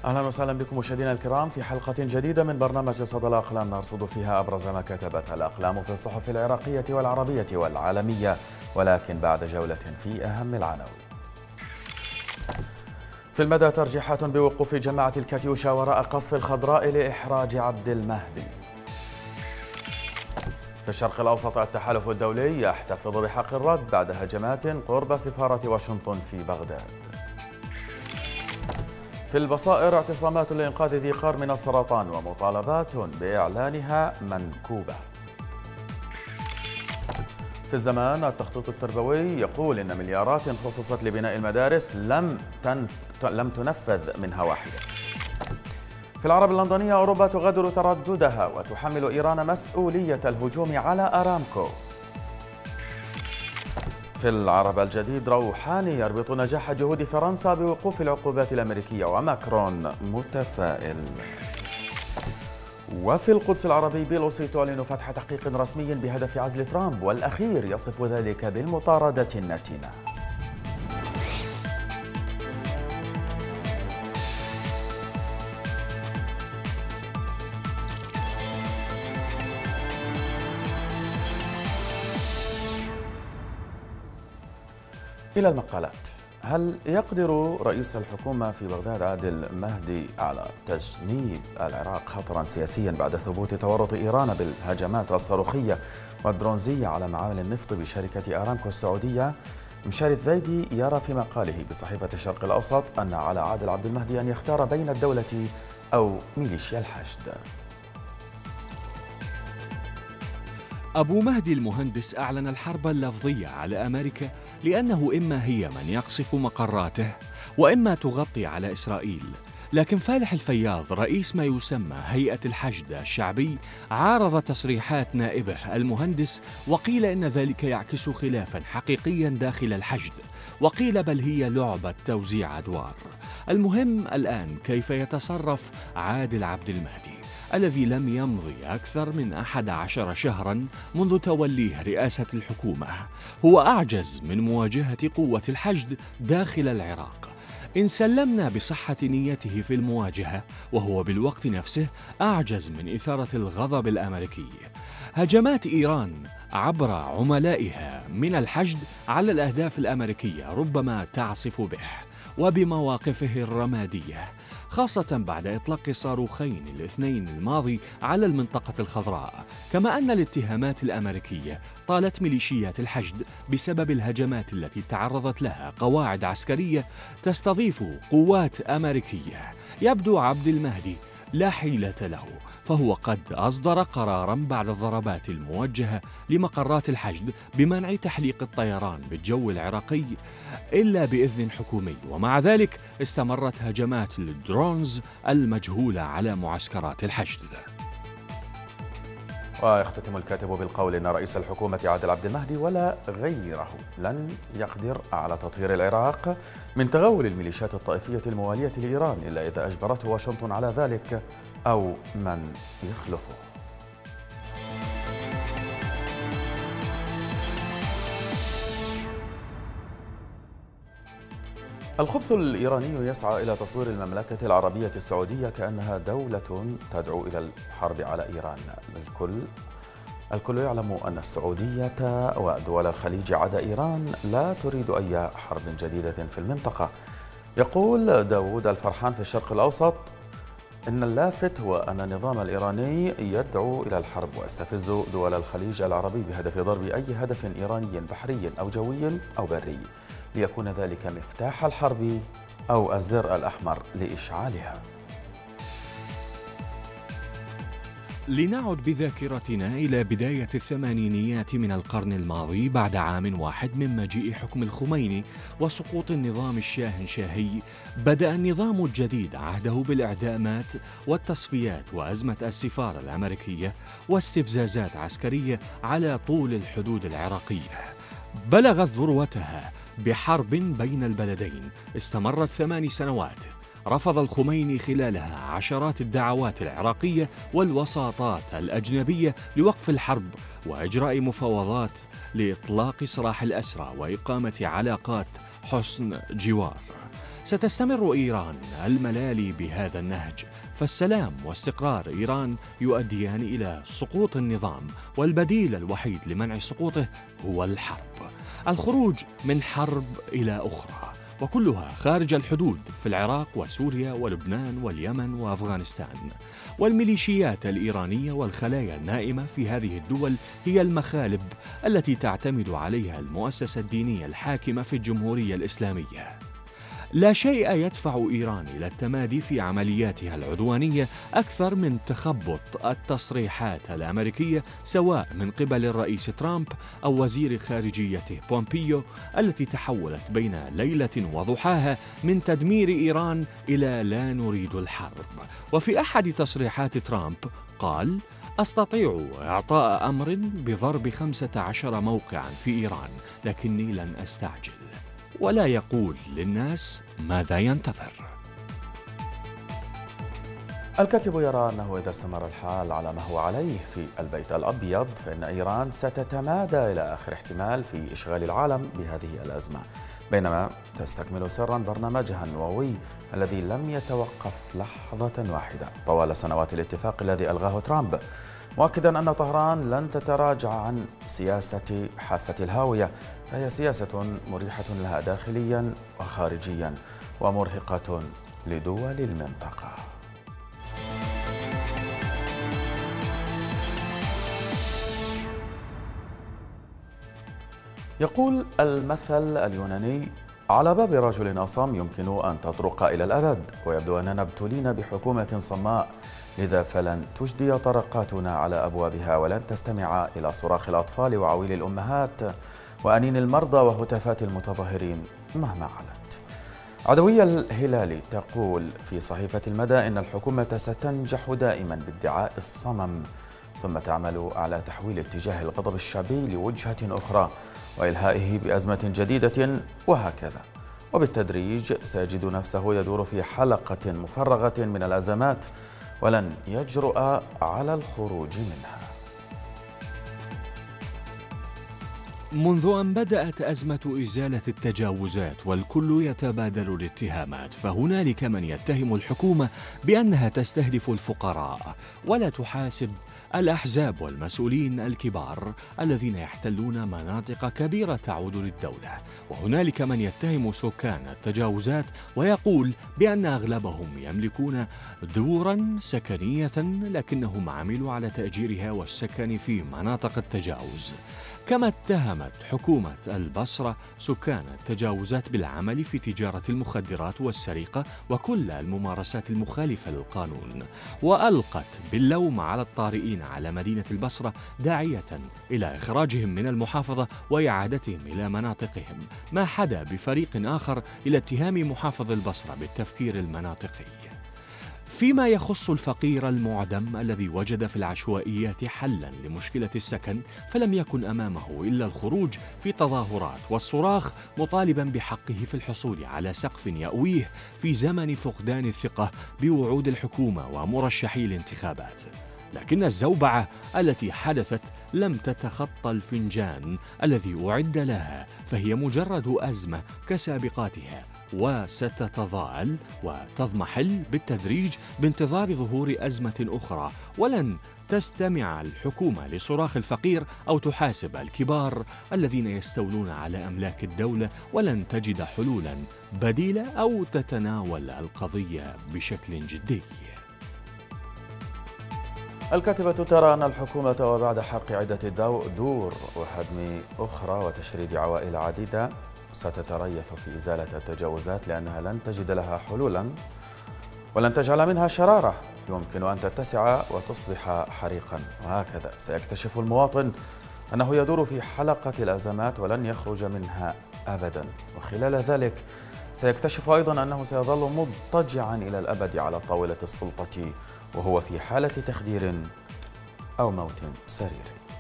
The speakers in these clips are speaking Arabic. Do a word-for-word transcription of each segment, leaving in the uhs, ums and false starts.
أهلا وسهلا بكم مشاهدينا الكرام في حلقة جديدة من برنامج صدى الأقلام نرصد فيها أبرز ما كتبت الأقلام في الصحف العراقية والعربية والعالمية، ولكن بعد جولة في أهم العناوين. في المدى ترجيحات بوقوف جماعة الكاتيوشا وراء قصف الخضراء لإحراج عبد المهدي. في الشرق الأوسط التحالف الدولي يحتفظ بحق الرد بعد هجمات قرب سفارة واشنطن في بغداد. في البصائر اعتصامات لإنقاذ ذي قار من السرطان ومطالبات بإعلانها منكوبة. في الزمان التخطيط التربوي يقول إن مليارات خصصت لبناء المدارس لم تنف... لم تنفذ منها واحدة. في العرب اللندنية أوروبا تغادر ترددها وتحمل إيران مسؤولية الهجوم على أرامكو. في العرب الجديد روحاني يربط نجاح جهود فرنسا بوقوف العقوبات الأمريكية وماكرون متفائل. وفي القدس العربي بيلوسي تعلن فتح تحقيق رسمي بهدف عزل ترامب، والأخير يصف ذلك بالمطاردة النتنة. إلى المقالات. هل يقدر رئيس الحكومة في بغداد عادل مهدي على تجنيب العراق خطرا سياسيا بعد ثبوت تورط إيران بالهجمات الصاروخية والدرونزية على معامل النفط بشركة أرامكو السعودية؟ مشاري الذيدي يرى في مقاله بصحيفة الشرق الأوسط أن على عادل عبد المهدي أن يختار بين الدولة أو ميليشيا الحشد. أبو مهدي المهندس أعلن الحرب اللفظية على أمريكا لأنه إما هي من يقصف مقراته وإما تغطي على إسرائيل. لكن فالح الفياض رئيس ما يسمى هيئة الحشد الشعبي عارض تصريحات نائبه المهندس، وقيل إن ذلك يعكس خلافا حقيقيا داخل الحشد، وقيل بل هي لعبة توزيع أدوار. المهم الآن كيف يتصرف عادل عبد المهدي الذي لم يمضي أكثر من أحد عشر شهراً منذ توليه رئاسة الحكومة. هو أعجز من مواجهة قوة الحشد داخل العراق. إن سلمنا بصحة نيته في المواجهة، وهو بالوقت نفسه أعجز من إثارة الغضب الأمريكي. هجمات إيران عبر عملائها من الحشد على الأهداف الأمريكية ربما تعصف به وبمواقفه الرمادية، خاصة بعد إطلاق صاروخين الاثنين الماضي على المنطقة الخضراء. كما أن الاتهامات الأمريكية طالت ميليشيات الحشد بسبب الهجمات التي تعرضت لها قواعد عسكرية تستضيف قوات أمريكية. يبدو عبد المهدي لا حيلة له، فهو قد أصدر قراراً بعد الضربات الموجهة لمقرات الحشد بمنع تحليق الطيران بالجو العراقي إلا بإذن حكومي، ومع ذلك استمرت هجمات الدرونز المجهولة على معسكرات الحشد. ويختتم الكاتب بالقول إن رئيس الحكومة عادل عبد المهدي ولا غيره لن يقدر على تطهير العراق من تغول الميليشيات الطائفية الموالية لإيران إلا إذا أجبرته واشنطن على ذلك أو من يخلفه. الخبث الإيراني يسعى إلى تصوير المملكة العربية السعودية كأنها دولة تدعو إلى الحرب على إيران. الكل الكل يعلم أن السعودية ودول الخليج عدا إيران لا تريد أي حرب جديدة في المنطقة. يقول داود الفرحان في الشرق الأوسط إن اللافت هو أن النظام الإيراني يدعو إلى الحرب ويستفز دول الخليج العربي بهدف ضرب أي هدف إيراني بحري أو جوي أو بري، ليكون ذلك مفتاح الحرب أو الزر الأحمر لإشعالها. لنعد بذاكرتنا إلى بداية الثمانينيات من القرن الماضي، بعد عام واحد من مجيء حكم الخميني وسقوط النظام الشاهنشاهي. بدأ النظام الجديد عهده بالإعدامات والتصفيات وأزمة السفارة الأمريكية واستفزازات عسكرية على طول الحدود العراقية. بلغت ذروتها بحرب بين البلدين استمرت ثمان سنوات، رفض الخميني خلالها عشرات الدعوات العراقية والوساطات الأجنبية لوقف الحرب وإجراء مفاوضات لإطلاق سراح الأسرى وإقامة علاقات حسن جوار. ستستمر إيران الملالي بهذا النهج، فالسلام واستقرار إيران يؤديان إلى سقوط النظام، والبديل الوحيد لمنع سقوطه هو الحرب. الخروج من حرب إلى أخرى، وكلها خارج الحدود في العراق وسوريا ولبنان واليمن وأفغانستان. والميليشيات الإيرانية والخلايا النائمة في هذه الدول هي المخالب التي تعتمد عليها المؤسسة الدينية الحاكمة في الجمهورية الإسلامية. لا شيء يدفع إيران إلى التمادي في عملياتها العدوانية أكثر من تخبط التصريحات الأمريكية، سواء من قبل الرئيس ترامب أو وزير خارجيته بومبيو، التي تحولت بين ليلة وضحاها من تدمير إيران إلى لا نريد الحرب. وفي أحد تصريحات ترامب قال: أستطيع إعطاء أمر بضرب خمسة عشر موقعا في إيران، لكني لن أستعجل. ولا يقول للناس ماذا ينتظر. الكاتب يرى أنه إذا استمر الحال على ما هو عليه في البيت الأبيض فإن إيران ستتمادى إلى آخر احتمال في إشغال العالم بهذه الأزمة، بينما تستكمل سرا برنامجها النووي الذي لم يتوقف لحظة واحدة طوال سنوات الاتفاق الذي ألغاه ترامب، مؤكدا أن طهران لن تتراجع عن سياسة حافة الهاوية، فهي سياسة مريحة لها داخليا وخارجيا ومرهقة لدول المنطقة. يقول المثل اليوناني: على باب رجل أصم يمكن أن تطرق إلى الأبد، ويبدو أننا ابتلينا بحكومة صماء، لذا فلن تجدي طرقاتنا على أبوابها ولن تستمع إلى صراخ الأطفال وعويل الأمهات وأنين المرضى وهتافات المتظاهرين مهما علت. عدوية الهلالي تقول في صحيفة المدى إن الحكومة ستنجح دائما بادعاء الصمم، ثم تعمل على تحويل اتجاه الغضب الشعبي لوجهة أخرى وإلهائه بأزمة جديدة، وهكذا. وبالتدريج سيجد نفسه يدور في حلقة مفرغة من الأزمات ولن يجرؤ على الخروج منها. منذ أن بدأت أزمة إزالة التجاوزات والكل يتبادل الاتهامات، فهنالك من يتهم الحكومة بأنها تستهدف الفقراء ولا تحاسب الأحزاب والمسؤولين الكبار الذين يحتلون مناطق كبيرة تعود للدولة، وهنالك من يتهم سكان التجاوزات ويقول بأن أغلبهم يملكون دورا سكنية لكنهم عملوا على تأجيرها والسكن في مناطق التجاوز. كما اتهمت حكومة البصرة سكان التجاوزات بالعمل في تجارة المخدرات والسرقة وكل الممارسات المخالفة للقانون، وألقت باللوم على الطارئين على مدينة البصرة، داعية إلى إخراجهم من المحافظة وإعادتهم إلى مناطقهم، ما حدا بفريق آخر إلى اتهام محافظ البصرة بالتفكير المناطقي. فيما يخص الفقير المعدم الذي وجد في العشوائيات حلا لمشكلة السكن، فلم يكن أمامه إلا الخروج في تظاهرات والصراخ مطالبا بحقه في الحصول على سقف يأويه في زمن فقدان الثقة بوعود الحكومة ومرشحي الانتخابات. لكن الزوبعة التي حدثت لم تتخطى الفنجان الذي أعد لها، فهي مجرد أزمة كسابقاتها، وستتضاءل وتضمحل بالتدريج بانتظار ظهور أزمة أخرى، ولن تستمع الحكومة لصراخ الفقير أو تحاسب الكبار الذين يستولون على أملاك الدولة، ولن تجد حلولا بديلة أو تتناول القضية بشكل جدي. الكاتبة ترى أن الحكومة وبعد حرق عدة دور وهدم أخرى وتشريد عوائل عديدة ستتريث في إزالة التجاوزات، لأنها لن تجد لها حلولا ولن تجعل منها شرارة يمكن أن تتسع وتصبح حريقا، وهكذا سيكتشف المواطن أنه يدور في حلقة الأزمات ولن يخرج منها أبدا، وخلال ذلك سيكتشف أيضا أنه سيظل مضطجعا إلى الأبد على طاولة السلطة وهو في حالة تخدير أو موت سرير.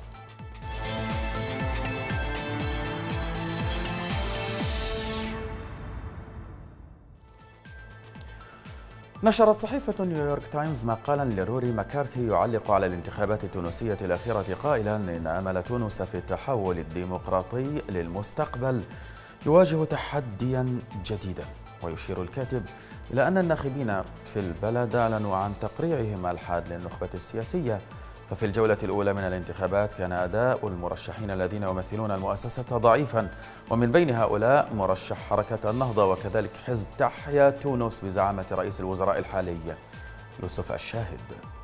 نشرت صحيفة نيويورك تايمز مقالا لروري ماكارثي يعلق على الانتخابات التونسية الأخيرة قائلا إن أمل تونس في التحول الديمقراطي للمستقبل يواجه تحديا جديدا، ويشير الكاتب إلى أن الناخبين في البلد أعلنوا عن تقريعهم الحاد للنخبة السياسية. ففي الجولة الأولى من الانتخابات كان أداء المرشحين الذين يمثلون المؤسسة ضعيفا، ومن بين هؤلاء مرشح حركة النهضة وكذلك حزب تحيا تونس بزعامة رئيس الوزراء الحالي يوسف الشاهد.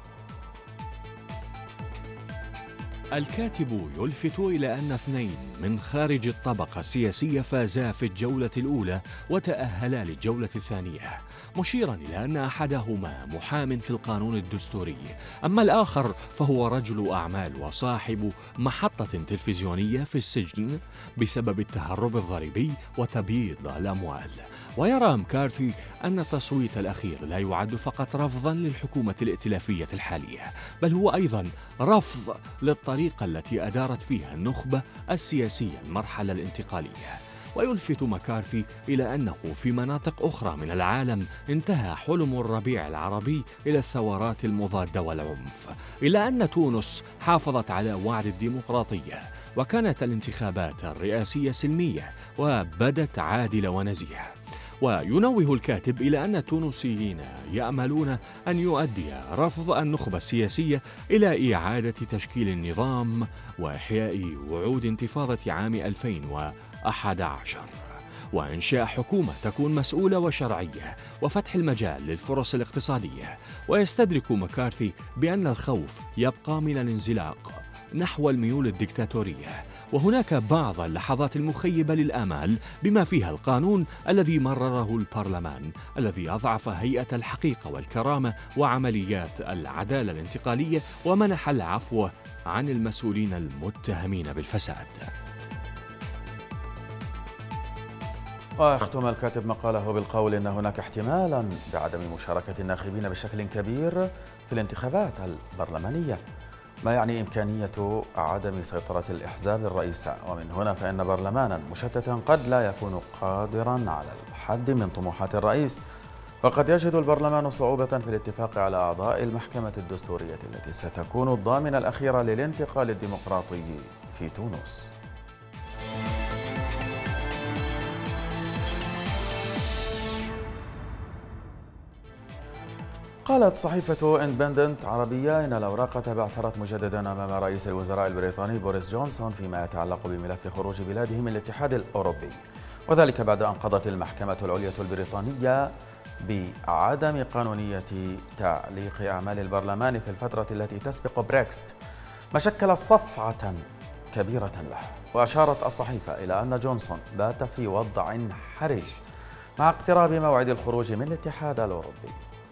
الكاتب يلفت إلى أن اثنين من خارج الطبقة السياسية فازا في الجولة الأولى وتأهلا للجولة الثانية، مشيرا إلى أن أحدهما محام في القانون الدستوري، أما الآخر فهو رجل أعمال وصاحب محطة تلفزيونية في السجن بسبب التهرب الضريبي وتبييض الأموال. ويرى مكارثي أن التصويت الأخير لا يعد فقط رفضا للحكومة الائتلافية الحالية، بل هو أيضا رفض للطريقة التي أدارت فيها النخبة السياسية المرحلة الانتقالية. ويلفت مكارثي إلى أنه في مناطق أخرى من العالم انتهى حلم الربيع العربي إلى الثورات المضادة والعنف، إلى أن تونس حافظت على وعد الديمقراطية وكانت الانتخابات الرئاسية سلمية وبدت عادلة ونزيهة. وينوه الكاتب إلى أن التونسيين يأملون أن يؤدي رفض النخبة السياسية إلى إعادة تشكيل النظام وإحياء وعود انتفاضة عام ألفين وأحد عشر، وإنشاء حكومة تكون مسؤولة وشرعية، وفتح المجال للفرص الاقتصادية. ويستدرك مكارثي بأن الخوف يبقى من الانزلاق نحو الميول الدكتاتورية، وهناك بعض اللحظات المخيبة للآمال بما فيها القانون الذي مرره البرلمان الذي أضعف هيئة الحقيقة والكرامة وعمليات العدالة الانتقالية ومنح العفو عن المسؤولين المتهمين بالفساد. ويختم الكاتب مقاله بالقول إن هناك احتمالا بعدم مشاركة الناخبين بشكل كبير في الانتخابات البرلمانية، ما يعني إمكانية عدم سيطرة الإحزاب الرئيسة، ومن هنا فإن برلمانا مشتتا قد لا يكون قادرا على الحد من طموحات الرئيس، وقد يجد البرلمان صعوبة في الاتفاق على أعضاء المحكمة الدستورية التي ستكون الضامنة الأخيرة للانتقال الديمقراطي في تونس. قالت صحيفة اندبندنت عربية إن الأوراق تبعثرت مجددا أمام رئيس الوزراء البريطاني بوريس جونسون فيما يتعلق بملف خروج بلاده من الاتحاد الأوروبي، وذلك بعد أن قضت المحكمة العليا البريطانية بعدم قانونية تعليق أعمال البرلمان في الفترة التي تسبق بريكست، ما شكل صفعة كبيرة له. وأشارت الصحيفة إلى أن جونسون بات في وضع حرج مع اقتراب موعد الخروج من الاتحاد الأوروبي.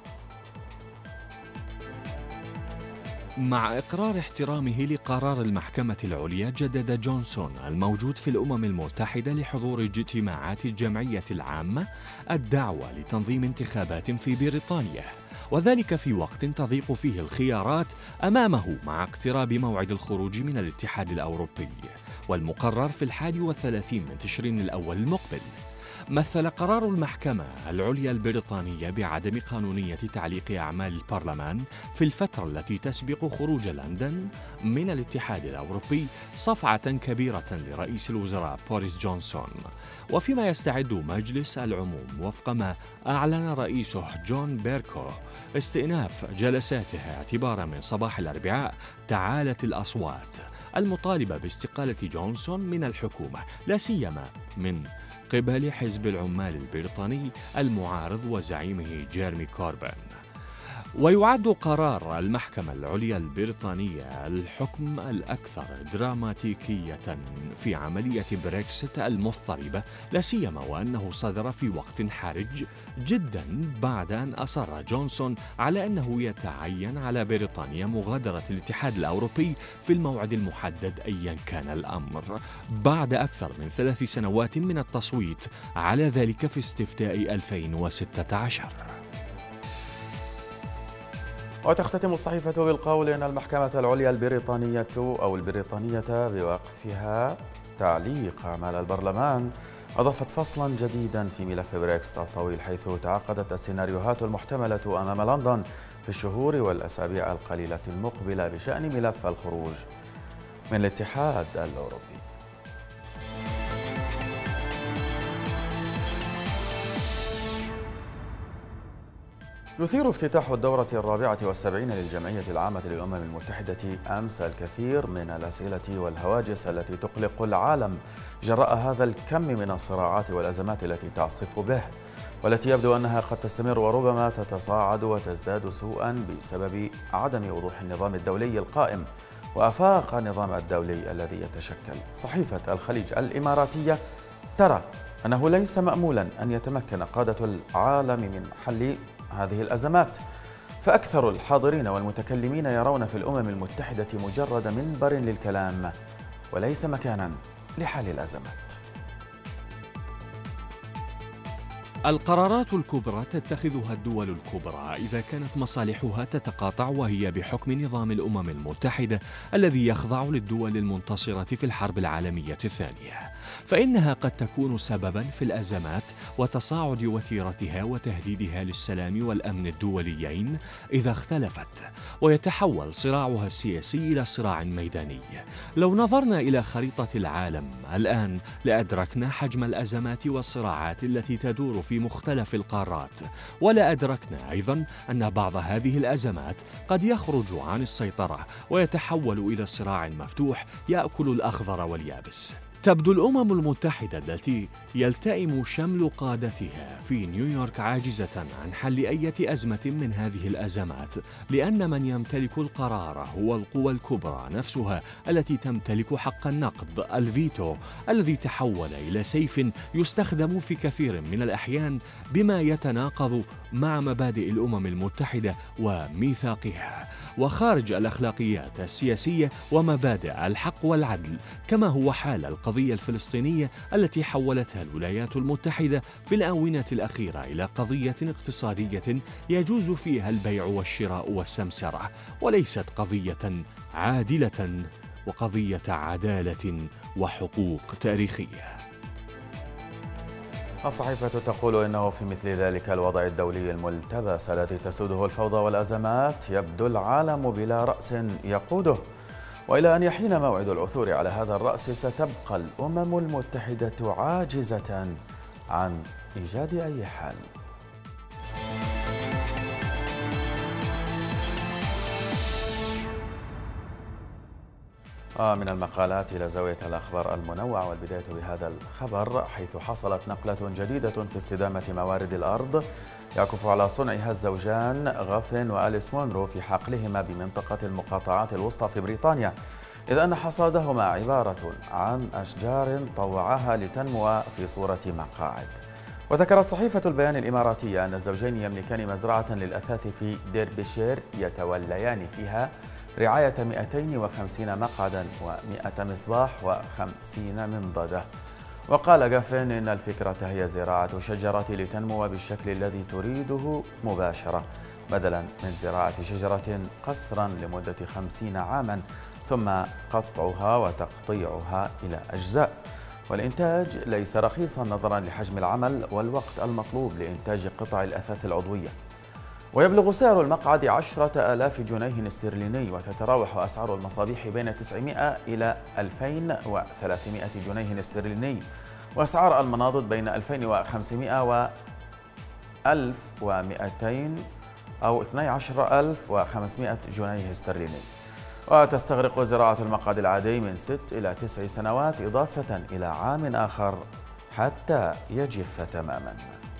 مع إقرار احترامه لقرار المحكمة العليا، جدد جونسون الموجود في الأمم المتحدة لحضور اجتماعات الجمعية العامة الدعوة لتنظيم انتخابات في بريطانيا، وذلك في وقت تضيق فيه الخيارات أمامه مع اقتراب موعد الخروج من الاتحاد الأوروبي والمقرر في الحادي والثلاثين من تشرين الأول المقبل. مثل قرار المحكمة العليا البريطانية بعدم قانونية تعليق أعمال البرلمان في الفترة التي تسبق خروج لندن من الاتحاد الأوروبي صفعة كبيرة لرئيس الوزراء بوريس جونسون، وفيما يستعد مجلس العموم وفق ما أعلن رئيسه جون بيركو استئناف جلساته اعتبارا من صباح الأربعاء، تعالت الأصوات المطالبة باستقالة جونسون من الحكومة، لا سيما من قبل حزب العمال البريطاني المعارض وزعيمه جيرمي كوربين. ويعد قرار المحكمة العليا البريطانية الحكم الأكثر دراماتيكية في عملية بريكسيت المضطربة، لا سيما وأنه صدر في وقت حرج جدا بعد أن أصر جونسون على أنه يتعين على بريطانيا مغادرة الاتحاد الأوروبي في الموعد المحدد أيا كان الأمر، بعد أكثر من ثلاث سنوات من التصويت على ذلك في استفتاء ألفين وستة عشر. وتختتم الصحيفة بالقول إن المحكمة العليا البريطانية أو البريطانية بوقفها تعليق أعمال البرلمان أضافت فصلا جديدا في ملف بريكست الطويل، حيث تعقدت السيناريوهات المحتملة أمام لندن في الشهور والأسابيع القليلة المقبلة بشأن ملف الخروج من الاتحاد الأوروبي. يثير افتتاح الدورة الرابعة والسبعين للجمعية العامة للأمم المتحدة أمس الكثير من الأسئلة والهواجس التي تقلق العالم جراء هذا الكم من الصراعات والأزمات التي تعصف به، والتي يبدو أنها قد تستمر وربما تتصاعد وتزداد سوءا بسبب عدم وضوح النظام الدولي القائم وآفاق النظام الدولي الذي يتشكل. صحيفة الخليج الإماراتية ترى أنه ليس مأمولا أن يتمكن قادة العالم من حل هذه الأزمات، فأكثر الحاضرين والمتكلمين يرون في الأمم المتحدة مجرد منبر للكلام وليس مكانا لحل الأزمات. القرارات الكبرى تتخذها الدول الكبرى إذا كانت مصالحها تتقاطع وهي بحكم نظام الأمم المتحدة الذي يخضع للدول المنتصرة في الحرب العالمية الثانية، فإنها قد تكون سبباً في الأزمات وتصاعد وتيرتها وتهديدها للسلام والأمن الدوليين إذا اختلفت، ويتحول صراعها السياسي إلى صراع ميداني. لو نظرنا إلى خريطة العالم الآن لأدركنا حجم الأزمات والصراعات التي تدور في مختلف القارات، ولا أدركنا أيضاً أن بعض هذه الأزمات قد يخرج عن السيطرة ويتحول إلى صراع مفتوح يأكل الأخضر واليابس. تبدو الأمم المتحدة التي يلتئم شمل قادتها في نيويورك عاجزة عن حل أي أزمة من هذه الأزمات، لأن من يمتلك القرار هو القوى الكبرى نفسها التي تمتلك حق النقد، الفيتو، الذي تحول إلى سيف يستخدم في كثير من الأحيان بما يتناقض مع مبادئ الأمم المتحدة وميثاقها، وخارج الأخلاقيات السياسية ومبادئ الحق والعدل، كما هو حال القضية الفلسطينية التي حولتها الولايات المتحدة في الآونة الأخيرة إلى قضية اقتصادية يجوز فيها البيع والشراء والسمسرة، وليست قضية عادلة وقضية عدالة وحقوق تاريخية. الصحيفة تقول إنه في مثل ذلك الوضع الدولي الملتبس الذي تسوده الفوضى والأزمات يبدو العالم بلا رأس يقوده، وإلى أن يحين موعد العثور على هذا الرأس ستبقى الأمم المتحدة عاجزة عن إيجاد أي حل. من المقالات إلى زاوية الأخبار المنوعة، والبداية بهذا الخبر حيث حصلت نقلة جديدة في استدامة موارد الأرض يعكف على صنعها الزوجان غافن وأليس مونرو في حقلهما بمنطقة المقاطعات الوسطى في بريطانيا، إذ أن حصادهما عبارة عن أشجار طوعها لتنمو في صورة مقاعد. وذكرت صحيفة البيان الإماراتية أن الزوجين يملكان مزرعة للأثاث في ديربيشير يتوليان فيها رعاية مئتين وخمسين مقعدا ومئة مصباح وخمسين منضدة. وقال غافن إن الفكرة هي زراعة شجرة لتنمو بالشكل الذي تريده مباشرة، بدلا من زراعة شجرة قصرا لمدة خمسين عاما ثم قطعها وتقطيعها إلى أجزاء. والإنتاج ليس رخيصا نظرا لحجم العمل والوقت المطلوب لإنتاج قطع الأثاث العضوية، ويبلغ سعر المقعد عشرة آلاف جنيه استرليني، وتتراوح أسعار المصابيح بين تسعمئة إلى ألفين وثلاثمئة جنيه استرليني، وأسعار المناضد بين ألفين وخمسمئة و ألف ومئتين أو اثني عشر ألف وخمسمئة جنيه استرليني. وتستغرق زراعة المقعد العادي من ست إلى تسع سنوات إضافة إلى عام آخر حتى يجف تماما.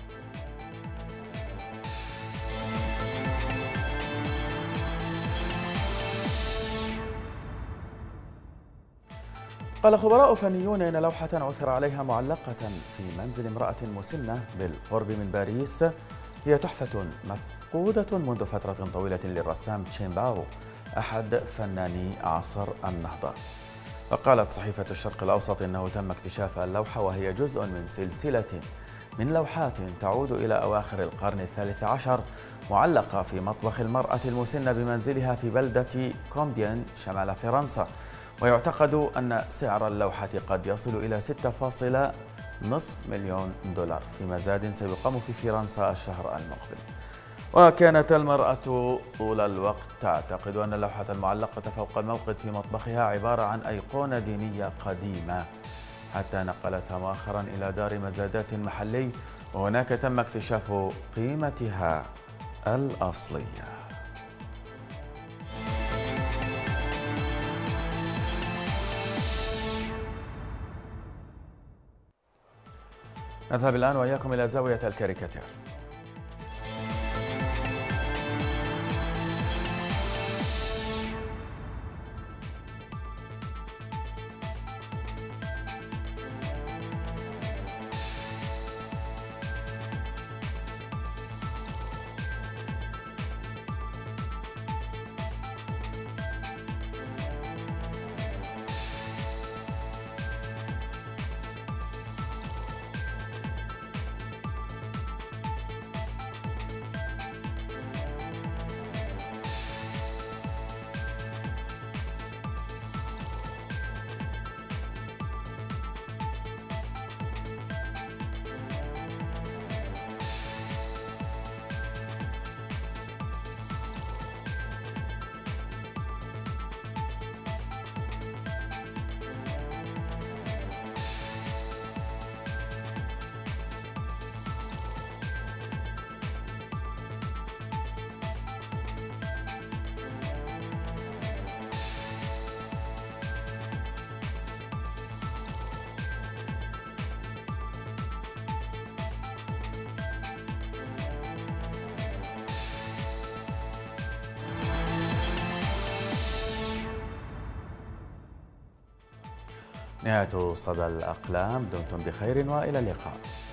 قال خبراء فنيون إن لوحة عثر عليها معلقة في منزل امرأة مسنة بالقرب من باريس هي تحفة مفقودة منذ فترة طويلة للرسام تشيمباو أحد فناني عصر النهضة. وقالت صحيفة الشرق الأوسط إنه تم اكتشاف اللوحة وهي جزء من سلسلة من لوحات تعود إلى أواخر القرن الثالث عشر، معلقة في مطبخ المرأة المسنة بمنزلها في بلدة كومبيان شمال فرنسا. ويعتقد أن سعر اللوحة قد يصل إلى ستة فاصلة خمسة مليون دولار في مزاد سيقام في فرنسا الشهر المقبل. وكانت المرأة طول الوقت تعتقد أن اللوحة المعلقة فوق الموقد في مطبخها عبارة عن أيقونة دينية قديمة، حتى نقلتها مؤخرا إلى دار مزادات محلي، وهناك تم اكتشاف قيمتها الأصلية. نذهب الآن وإياكم إلى زاوية الكاريكاتير. نهاية صدى الأقلام، دمتم بخير وإلى اللقاء.